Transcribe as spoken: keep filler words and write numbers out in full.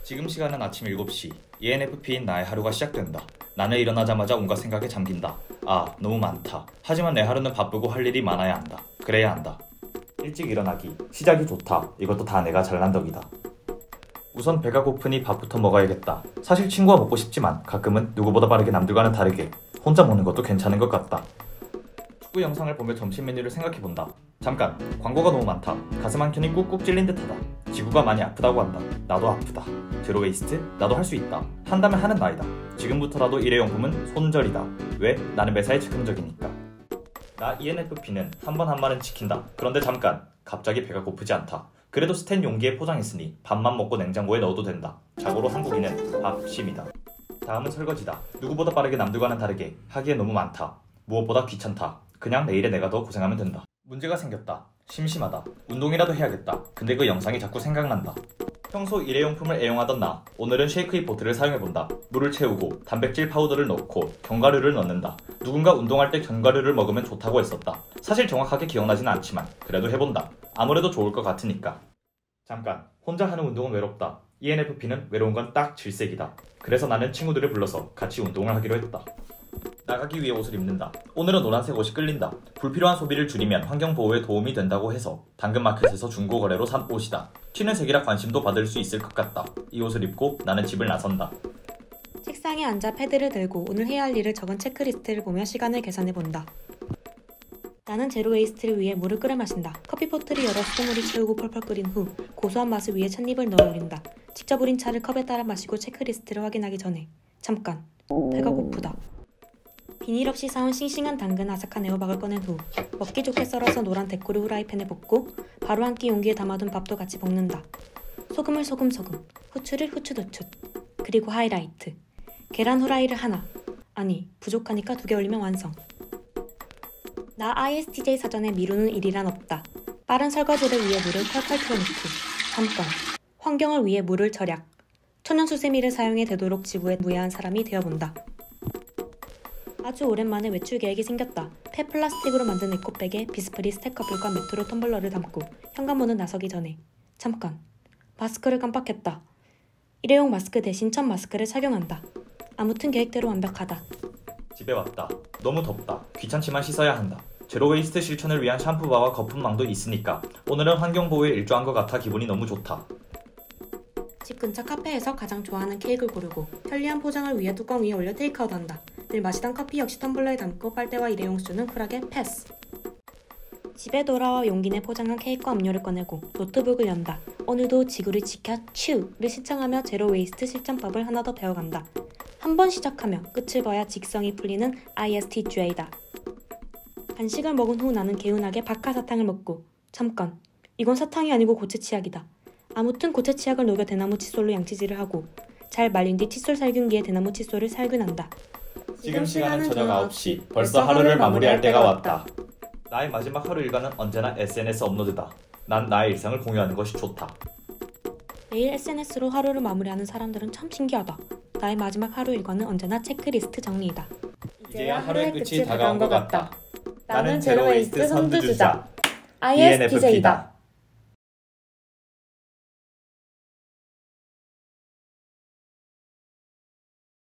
지금 시간은 아침 일곱 시. 이엔에프피인 나의 하루가 시작된다. 나는 일어나자마자 온갖 생각에 잠긴다. 아, 너무 많다. 하지만 내 하루는 바쁘고 할 일이 많아야 한다. 그래야 한다. 일찍 일어나기. 시작이 좋다. 이것도 다 내가 잘난 덕이다. 우선 배가 고프니 밥부터 먹어야겠다. 사실 친구와 먹고 싶지만 가끔은 누구보다 빠르게 남들과는 다르게 혼자 먹는 것도 괜찮은 것 같다. 축구 영상을 보며 점심 메뉴를 생각해본다. 잠깐, 광고가 너무 많다. 가슴 한 켠이 꾹꾹 찔린 듯하다. 지구가 많이 아프다고 한다. 나도 아프다. 제로 웨이스트? 나도 할 수 있다. 한다면 하는 나이다. 지금부터라도 일회용품은 손절이다. 왜? 나는 매사에 즉흥적이니까. 나 이엔에프피는 한 번 한 말은 지킨다. 그런데 잠깐, 갑자기 배가 고프지 않다. 그래도 스텐 용기에 포장했으니 밥만 먹고 냉장고에 넣어도 된다. 자고로 한국인은 밥심이다. 다음은 설거지다. 누구보다 빠르게 남들과는 다르게 하기에 너무 많다. 무엇보다 귀찮다. 그냥 내일에 내가 더 고생하면 된다. 문제가 생겼다. 심심하다. 운동이라도 해야겠다. 근데 그 영상이 자꾸 생각난다. 평소 일회용품을 애용하던 나, 오늘은 쉐이크의 보트를 사용해본다. 물을 채우고 단백질 파우더를 넣고 견과류를 넣는다. 누군가 운동할 때 견과류를 먹으면 좋다고 했었다. 사실 정확하게 기억나진 않지만 그래도 해본다. 아무래도 좋을 것 같으니까. 잠깐, 혼자 하는 운동은 외롭다. 이엔에프피는 외로운 건 딱 질색이다. 그래서 나는 친구들을 불러서 같이 운동을 하기로 했다. 나가기 위해 옷을 입는다. 오늘은 노란색 옷이 끌린다. 불필요한 소비를 줄이면 환경보호에 도움이 된다고 해서 당근마켓에서 중고거래로 산 옷이다. 튀는 색이라 관심도 받을 수 있을 것 같다. 이 옷을 입고 나는 집을 나선다. 책상에 앉아 패드를 들고 오늘 해야 할 일을 적은 체크리스트를 보며 시간을 계산해본다. 나는 제로 웨이스트를 위해 물을 끓여 마신다. 커피포트를 열어 수돗물이 채우고 펄펄 끓인 후 고소한 맛을 위해 찻잎을 넣어 우린다. 직접 우린 차를 컵에 따라 마시고 체크리스트를 확인하기 전에 잠깐, 배가 고프다. 비닐 없이 사온 싱싱한 당근 아삭한 애호박을 꺼낸 후 먹기 좋게 썰어서 노란 데코를 후라이팬에 볶고 바로 한 끼 용기에 담아둔 밥도 같이 볶는다. 소금을 소금소금, 후추를 후추도추, 그리고 하이라이트. 계란 후라이를 하나, 아니 부족하니까 두 개 올리면 완성. 나 아이에스티제이 사전에 미루는 일이란 없다. 빠른 설거지를 위해 물을 콸콸 틀어놓고 잠깐, 환경을 위해 물을 절약. 천연수세미를 사용해 되도록 지구에 무해한 사람이 되어본다. 아주 오랜만에 외출 계획이 생겼다. 폐플라스틱으로 만든 에코백에 비스프리 스테커블과 메트로 텀블러를 담고 현관문을 나서기 전에 잠깐, 마스크를 깜빡했다. 일회용 마스크 대신 천 마스크를 착용한다. 아무튼 계획대로 완벽하다. 집에 왔다. 너무 덥다. 귀찮지만 씻어야 한다. 제로웨이스트 실천을 위한 샴푸바와 거품망도 있으니까 오늘은 환경보호에 일조한 것 같아 기분이 너무 좋다. 집 근처 카페에서 가장 좋아하는 케이크를 고르고 편리한 포장을 위해 뚜껑 위에 올려 테이크아웃한다. 늘 마시던 커피 역시 텀블러에 담고 빨대와 일회용수는 쿨하게 패스. 집에 돌아와 용기 내 포장한 케이크와 음료를 꺼내고 노트북을 연다. 오늘도 지구를 지켜 츄를 신청하며 제로웨이스트 실천법을 하나 더 배워간다. 한 번 시작하며 끝을 봐야 직성이 풀리는 아이에스티제이다. 간식을 먹은 후 나는 개운하게 박하사탕을 먹고 잠깐, 이건 사탕이 아니고 고체치약이다. 아무튼 고체치약을 녹여 대나무 칫솔로 양치질을 하고 잘 말린 뒤 칫솔 살균기에 대나무 칫솔을 살균한다. 지금 시간은 저녁 아홉 시. 벌써 하루를 마무리할 때가 왔다. 나의 마지막 하루 일과는 언제나 에스엔에스 업로드다. 난 나의 일상을 공유하는 것이 좋다. 매일 에스엔에스로 하루를 마무리하는 사람들은 참 신기하다. 나의 마지막 하루 일과는 언제나 체크리스트 정리이다. 이제야 하루의 끝이 다가온 것 같다. 나는 제로웨이스트 선두주자 아이에스티제이다.